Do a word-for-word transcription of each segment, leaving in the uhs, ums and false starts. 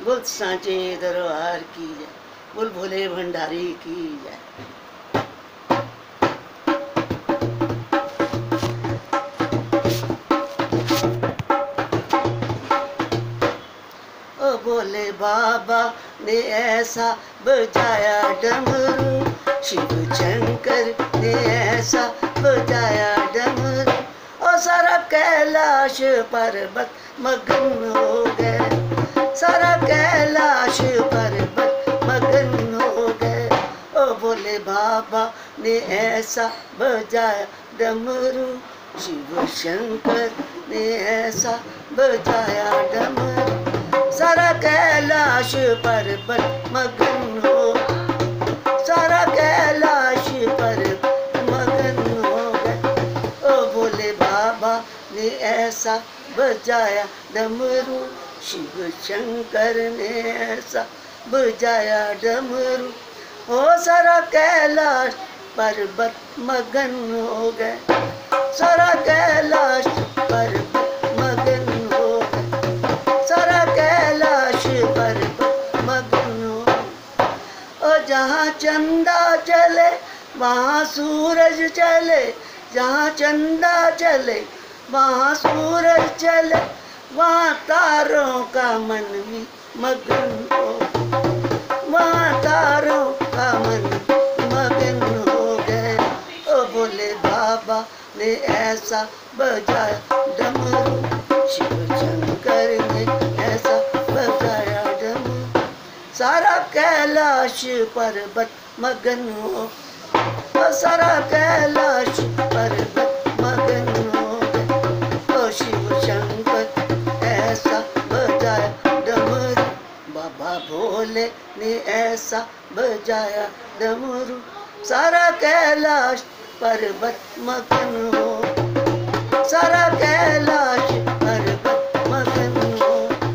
बोल सांचे दरबार की जय, बोल भोले भंडारी की जय। ओ भोले बाबा ने ऐसा बजाया डमरू, शिव शंकर ने ऐसा बजाया डमरू, और सारा कैलाश पर्वत मगन हो गए, सारा कैलाश पर्वत मगन हो गए। ओ भोले बाबा ने ऐसा बजाया डमरू, शिव शंकर ने ऐसा बजाया डमरू, सारा कैलाश पर्वत मगन हो, सारा कैलाश पर्वत मगन हो गए। ओ भोले बाबा ने ऐसा बजाया डमरू, शिव शंकर ने ऐसा बजाया डमरू, ओ सारा कैलाश पर्वत मगन हो गए, सारा कैलाश पर्वत मगन हो गए, सारा कैलाश पर्वत मगन हो। और जहाँ चंदा चले वहाँ सूरज चले, जहाँ चंदा चले वहाँ सूरज चले, वहाँ तारों का मन भी मगन हो, वहाँ तारों का मन मगन हो गए। ओ भोले बाबा ने ऐसा बजाया डमरू, शिव शंकर ने ऐसा बजाया डमरू, सारा कैलाश पर्वत मगन हो, सारा कैलाश पर्वत मगन हो गए। ओ शिव शंकर ऐसा बजाया डमरू, बाबा भोले ने ऐसा बजाया डमरू, सारा कैलाश पर्वत मगन हो, सारा कैलाश पर्वत मगन हो।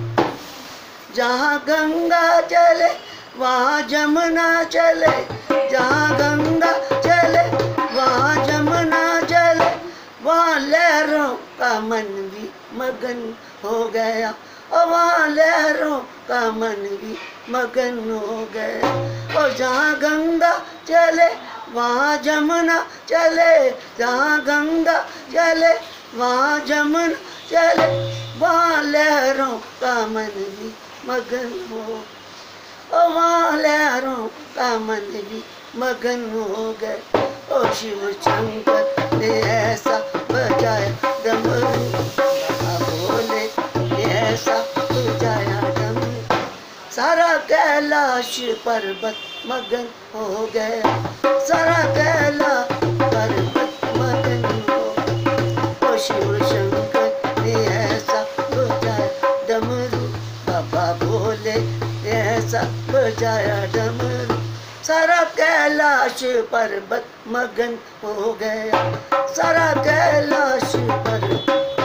जहाँ गंगा चले वहाँ जमुना चले, जहाँ गंगा चले वहाँ जमुना चले, वहाँ लहरों का मन भी मगन हो गया, और वहाँ लहरों का मन भी मगन हो गए। और जहाँ गंगा चले वहाँ जमुना चले, जहाँ गंगा चले वहाँ जमुना चले, वहाँ लहरों का मन भी मगन हो, और वहाँ लहरों का मन भी मगन हो गए। ओ शिव शंकर ने ऐसा बजाया डमरू, बाबा भोले ने ऐसा बजाया डमरू, सारा कैलाश पर्वत मगन हो गया, सारा कैलाश पर्वत मगन हो। ओ शिव शंकर ने ऐसा बजाया डमरू, बाबा भोले ने ऐसा बजाया डमरू, सारा कैलाश पर्वत मगन हो गया, सारा कैलाश पर्वत।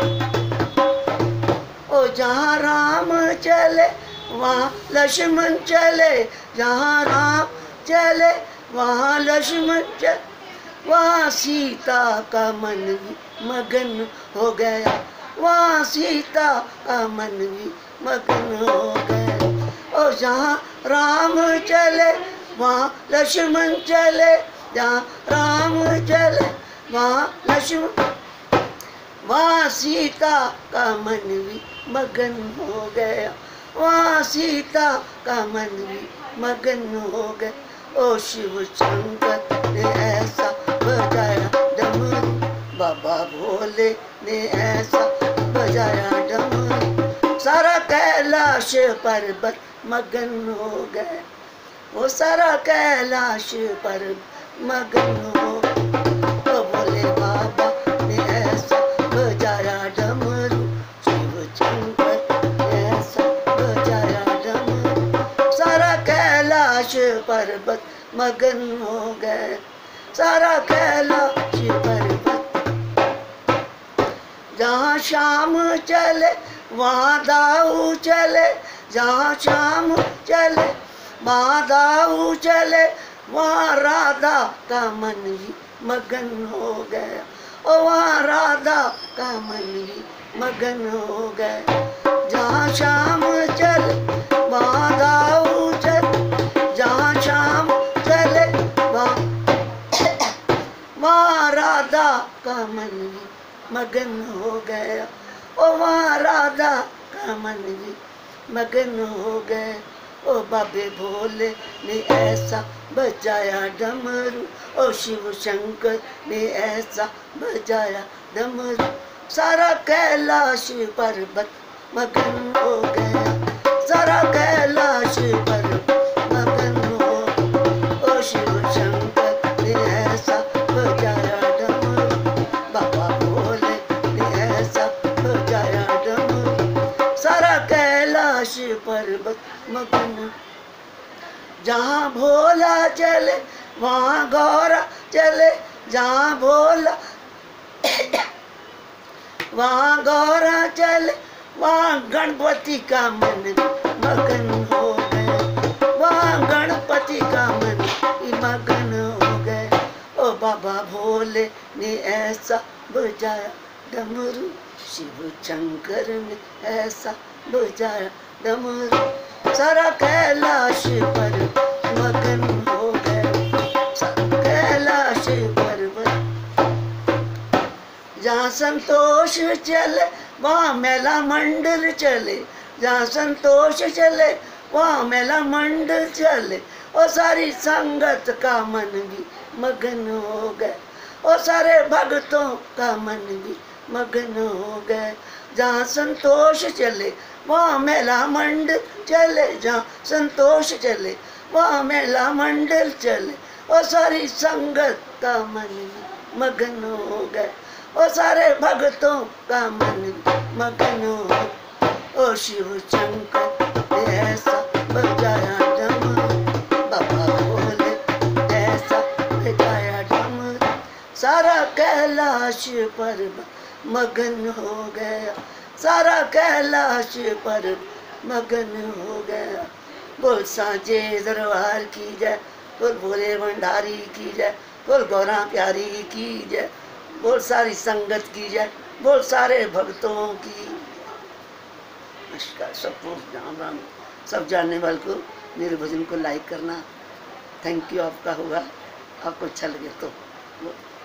ओ जहाँ राम चले वहाँ लक्ष्मण चले, जहाँ राम चले वहाँ लक्ष्मण चले, वहाँ सीता का मन भी मगन हो गया, वहाँ सीता का मन भी मगन हो गया। और जहाँ राम चले वहाँ लक्ष्मण चले, जहाँ राम चले वहाँ लक्ष्मण, वहाँ सीता का मन भी मगन हो गया, वहाँ सीता का मन भी मगन हो गए। ओ शिव शंकर ने ऐसा बजाया डमरू, बाबा भोले ने ऐसा बजाया डमरू, सारा कैलाश पर्वत मगन हो गए, वो सारा कैलाश पर्वत मगन हो। ओ भोले बाबा ने ऐसा बजाया डमरू, शिव शंकर ने ऐसा बजाया डमरू, सारा कैलाश पर्वत मगन हो गए, सारा कैलाश पर्वत। जहाँ शाम चले वहाँ दाऊ चले, जहाँ शाम चले वहाँ दाऊ चले, वहाँ राधा का मन भी मगन हो गया, और वहाँ राधा का मन भी मगन हो गए। जहाँ शाम चले वहाँ मगन हो गया। ओ वहाँ राधा का मन भी मगन हो गए। ओ बाबे भोले ने ऐसा बजाया डमरू, ओ शिव शंकर ने ऐसा बजाया डमरू, सारा कैलाश पर्वत मगन हो गया। सारा कैलाश पर्वत मगन हो, ओ शिव शंकर ने ऐसा बजाया डमरू, बाबा भोले ने ऐसा बजाया डमरू, सारा कैलाश पर्वत मगन। जहाँ भोला चले वहाँ गौरा चले, जहाँ भोला वहाँ गौरा चले, वहाँ गणपति का मन मगन हो गए। वहाँ गणपति का मन मगन हो गए। ओ बाबा भोले ने ऐसा बजाया डमरू, शिव शंकर ने ऐसा बजाया डमरू, सारा कैलाश पर मगन हो गए। सारा कैलाश पर्वत। जहाँ संतोष चले वहाँ मेला मंडल चले, जहाँ संतोष चले वहाँ मेला मंडल चले, और सारी संगत का मन भी मगन हो गए। और सारे भक्तों का मन भी मगन हो गए। जहाँ संतोष चले वहाँ मेला मंडल चले, जहाँ संतोष चले वहाँ मेला मंडल चले, और सारी संगत का मन भी मगन हो गए। और सारे भक्तों का मन मगन हो। ओ शिव शंकर ऐसा बजाया डमरू, बाबा भोले ऐसा बजाया डमरू, सारा कैलाश पर्वत मगन हो गया। सारा कैलाश पर्वत मगन हो गया। बोल सांचे दरबार की जय, बोल भोले भंडारी की जय, बोल गौरा प्यारी की जय, बोल सारी संगत की जय, बोल सारे भक्तों की। नमस्कार सबको, राम राम। सब जानने वाले को मेरे भजन को लाइक करना। Thank you. आपका होगा, आपको अच्छा लगे तो।